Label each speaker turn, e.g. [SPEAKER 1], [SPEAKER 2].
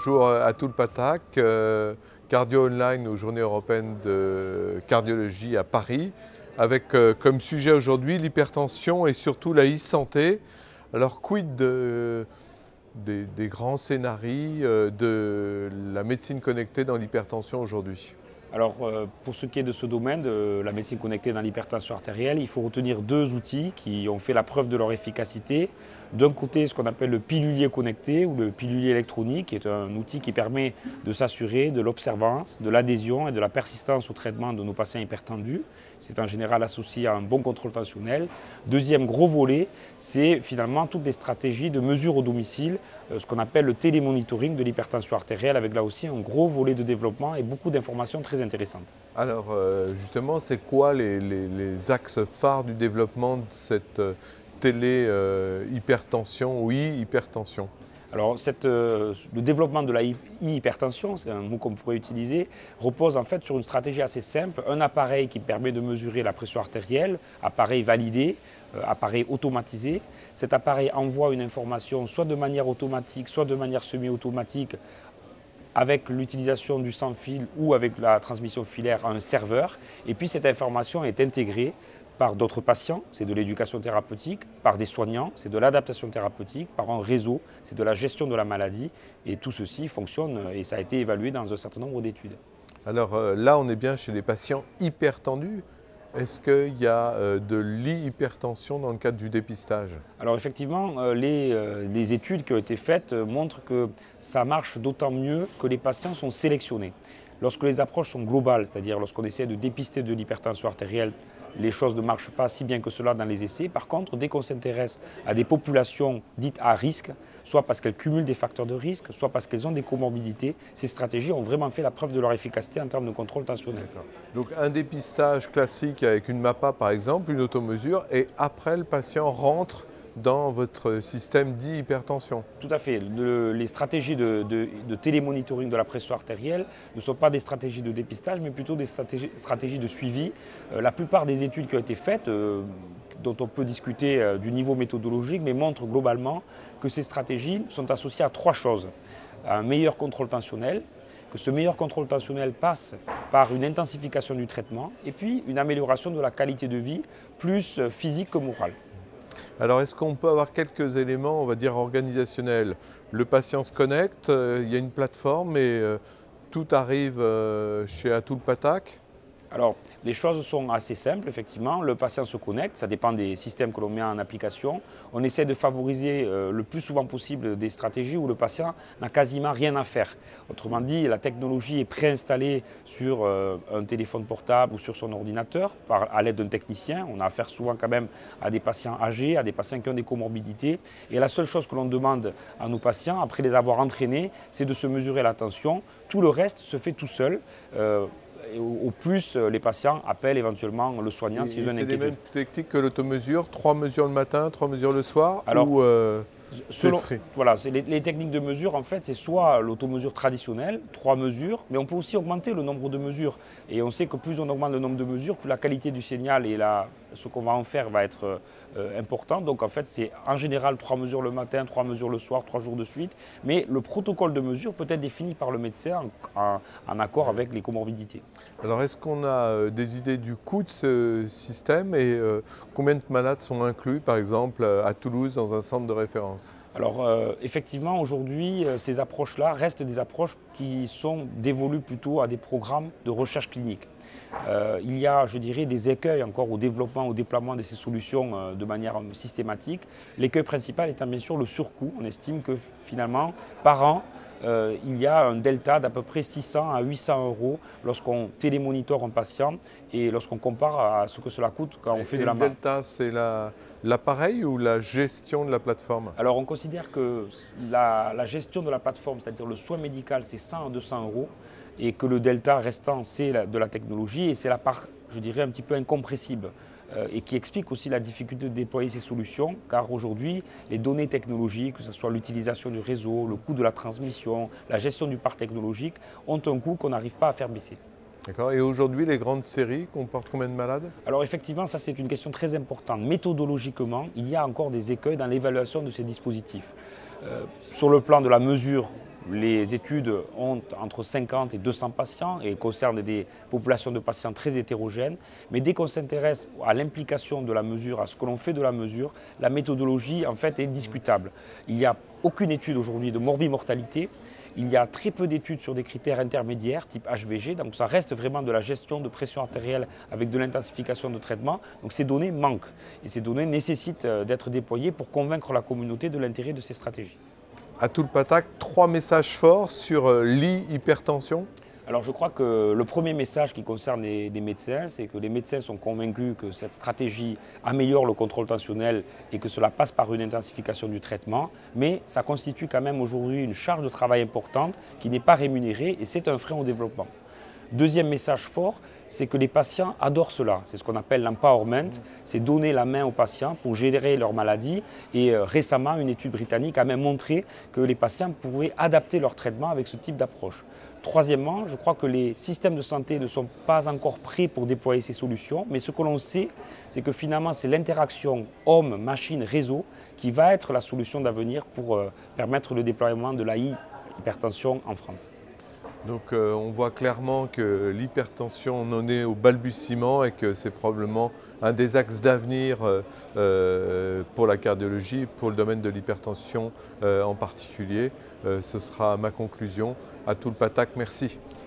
[SPEAKER 1] Bonjour Atul Pathak, Cardio Online aux Journées européennes de cardiologie à Paris, avec comme sujet aujourd'hui l'hypertension et surtout la e-santé. Alors quid des grands scénarios de la médecine connectée dans l'hypertension aujourd'hui?
[SPEAKER 2] Alors, pour ce qui est de ce domaine, de la médecine connectée dans l'hypertension artérielle, il faut retenir deux outils qui ont fait la preuve de leur efficacité. D'un côté, ce qu'on appelle le pilulier connecté ou le pilulier électronique, qui est un outil qui permet de s'assurer de l'observance, de l'adhésion et de la persistance au traitement de nos patients hypertendus. C'est en général associé à un bon contrôle tensionnel. Deuxième gros volet, c'est finalement toutes les stratégies de mesure au domicile, ce qu'on appelle le télémonitoring de l'hypertension artérielle, avec là aussi un gros volet de développement et beaucoup d'informations très intéressantes.
[SPEAKER 1] Alors justement, c'est quoi les axes phares du développement de cette télé-hypertension ou hypertension?
[SPEAKER 2] Alors, le développement de la hypertension, c'est un mot qu'on pourrait utiliser, repose en fait sur une stratégie assez simple. Un appareil qui permet de mesurer la pression artérielle, appareil validé, appareil automatisé. Cet appareil envoie une information soit de manière automatique, soit de manière semi-automatique, avec l'utilisation du sans-fil ou avec la transmission filaire à un serveur. Et puis cette information est intégrée par d'autres patients, c'est de l'éducation thérapeutique, par des soignants, c'est de l'adaptation thérapeutique, par un réseau, c'est de la gestion de la maladie. Et tout ceci fonctionne et ça a été évalué dans un certain nombre d'études.
[SPEAKER 1] Alors là, on est bien chez les patients hypertendus. Est-ce qu'il y a de l'hypertension dans le cadre du dépistage?
[SPEAKER 2] Alors effectivement, les études qui ont été faites montrent que ça marche d'autant mieux que les patients sont sélectionnés. Lorsque les approches sont globales, c'est-à-dire lorsqu'on essaie de dépister de l'hypertension artérielle, les choses ne marchent pas si bien que cela dans les essais. Par contre, dès qu'on s'intéresse à des populations dites à risque, soit parce qu'elles cumulent des facteurs de risque, soit parce qu'elles ont des comorbidités, ces stratégies ont vraiment fait la preuve de leur efficacité en termes de contrôle tensionnel.
[SPEAKER 1] Donc un dépistage classique avec une MAPA par exemple, une automesure, et après le patient rentre dans votre système d'hypertension.
[SPEAKER 2] Tout à fait. Les stratégies de télémonitoring de la pression artérielle ne sont pas des stratégies de dépistage, mais plutôt des stratégies de suivi. La plupart des études qui ont été faites, dont on peut discuter du niveau méthodologique, mais montrent globalement que ces stratégies sont associées à trois choses. Un meilleur contrôle tensionnel, que ce meilleur contrôle tensionnel passe par une intensification du traitement, et puis une amélioration de la qualité de vie, plus physique que morale.
[SPEAKER 1] Alors est-ce qu'on peut avoir quelques éléments, on va dire, organisationnels? Le patient se connecte, il y a une plateforme et tout arrive chez Atul Pathak?
[SPEAKER 2] Alors, les choses sont assez simples, effectivement. Le patient se connecte, ça dépend des systèmes que l'on met en application. On essaie de favoriser le plus souvent possible des stratégies où le patient n'a quasiment rien à faire. Autrement dit, la technologie est préinstallée sur un téléphone portable ou sur son ordinateur à l'aide d'un technicien. On a affaire souvent quand même à des patients âgés, à des patients qui ont des comorbidités. Et la seule chose que l'on demande à nos patients, après les avoir entraînés, c'est de se mesurer la tension. Tout le reste se fait tout seul. Au plus, les patients appellent éventuellement le soignant s'ils ont une inquiétude.
[SPEAKER 1] C'est les mêmes techniques que l'automesure, 3 mesures le matin, 3 mesures le soir?
[SPEAKER 2] Alors,
[SPEAKER 1] ou
[SPEAKER 2] voilà, les techniques de mesure, en fait, c'est soit l'automesure traditionnelle, 3 mesures, mais on peut aussi augmenter le nombre de mesures. Et on sait que plus on augmente le nombre de mesures, plus la qualité du signal et ce qu'on va en faire va être important. Donc en fait, c'est en général 3 mesures le matin, 3 mesures le soir, 3 jours de suite. Mais le protocole de mesure peut être défini par le médecin en accord avec les comorbidités.
[SPEAKER 1] Alors est-ce qu'on a des idées du coût de ce système et combien de malades sont inclus, par exemple, à Toulouse dans un centre de référence?
[SPEAKER 2] Alors effectivement, aujourd'hui, ces approches-là restent des approches qui sont dévolues plutôt à des programmes de recherche clinique. Il y a, je dirais, des écueils encore au développement, au déploiement de ces solutions de manière systématique. L'écueil principal étant bien sûr le surcoût. On estime que finalement, par an, il y a un delta d'à peu près 600 à 800 euros lorsqu'on télémonitore un patient et lorsqu'on compare à ce que cela coûte quand on fait de la
[SPEAKER 1] marque. Le delta, c'est l'appareil ou la gestion de la plateforme?
[SPEAKER 2] Alors on considère que la gestion de la plateforme, c'est-à-dire le soin médical, c'est 100 à 200 euros et que le delta restant, c'est de la technologie et c'est la part, je dirais, un petit peu incompressible. Et qui explique aussi la difficulté de déployer ces solutions, car aujourd'hui, les données technologiques, que ce soit l'utilisation du réseau, le coût de la transmission, la gestion du parc technologique, ont un coût qu'on n'arrive pas à faire baisser.
[SPEAKER 1] D'accord. Et aujourd'hui, les grandes séries comportent combien de malades?
[SPEAKER 2] Alors effectivement, ça c'est une question très importante. Méthodologiquement, il y a encore des écueils dans l'évaluation de ces dispositifs. Sur le plan de la mesure Les études ont entre 50 et 200 patients et concernent des populations de patients très hétérogènes. Mais dès qu'on s'intéresse à l'implication de la mesure, à ce que l'on fait de la mesure, la méthodologie en fait est discutable. Il n'y a aucune étude aujourd'hui de morbimortalité. Il y a très peu d'études sur des critères intermédiaires type HVG, donc ça reste vraiment de la gestion de pression artérielle avec de l'intensification de traitement. Donc ces données manquent et ces données nécessitent d'être déployées pour convaincre la communauté de l'intérêt de ces stratégies.
[SPEAKER 1] À Toulpatac, 3 messages forts sur l'hypertension.
[SPEAKER 2] Alors je crois que le premier message qui concerne les médecins, c'est que les médecins sont convaincus que cette stratégie améliore le contrôle tensionnel et que cela passe par une intensification du traitement, mais ça constitue quand même aujourd'hui une charge de travail importante qui n'est pas rémunérée et c'est un frein au développement. Deuxième message fort, c'est que les patients adorent cela. C'est ce qu'on appelle l'empowerment, c'est donner la main aux patients pour gérer leur maladie. Et récemment, une étude britannique a même montré que les patients pouvaient adapter leur traitement avec ce type d'approche. Troisièmement, je crois que les systèmes de santé ne sont pas encore prêts pour déployer ces solutions, mais ce que l'on sait, c'est que finalement, c'est l'interaction homme, machine, réseau qui va être la solution d'avenir pour permettre le déploiement de l'hypertension en France.
[SPEAKER 1] Donc on voit clairement que l'hypertension, on en est au balbutiement et que c'est probablement un des axes d'avenir pour la cardiologie, pour le domaine de l'hypertension en particulier. Ce sera ma conclusion. À Toulpatac, merci.